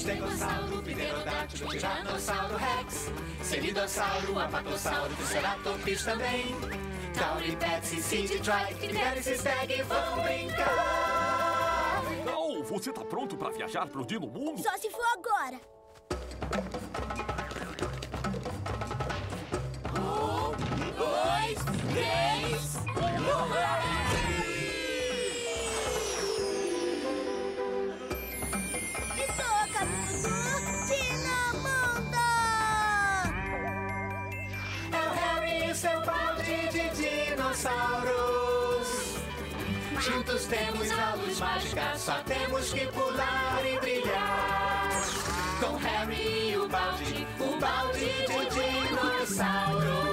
estegossauro, pterodátilo, tiranossauro rex, ceridossauro, apatossauro, triceratopis também. Tauri, Patsy, Sid, Troy, Fidelis e Stag vão brincar. Oh, você tá pronto pra viajar pro Dino Mundo? Só se for agora. 1, 2, 3. Estou a caminho do Dinamundo! É o Harry e seu balde de dinossauros. Juntos temos a luz mágica, só temos que pular e brilhar. Com Harry e o balde de dinossauros.